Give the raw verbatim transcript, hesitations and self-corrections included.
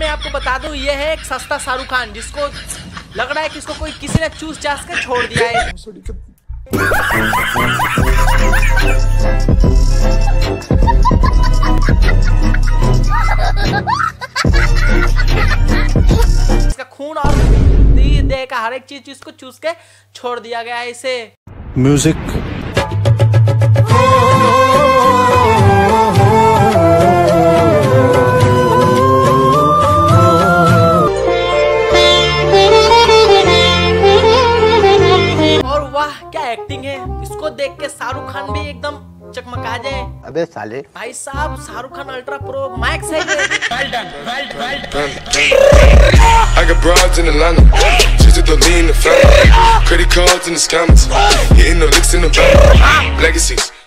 आपको बता दूं, ये है एक सस्ता शाहरुख खान, जिसको लग रहा है कि इसको कोई किसी ने चूस चास के छोड़ दिया है। इसका खून और देह का हर एक चीज इसको चूस के छोड़ दिया गया है इसे। म्यूजिक क्या एक्टिंग है, इसको देख के शाहरुख खान भी एकदम चकमका जाए। अबे साले भाई साहब, Shahrukh Khan ultra pro max है। well done, well, well done. I got broads in Atlanta, just to lean the family, credit cards in the scammers, hitting the licks in the bank, legacies.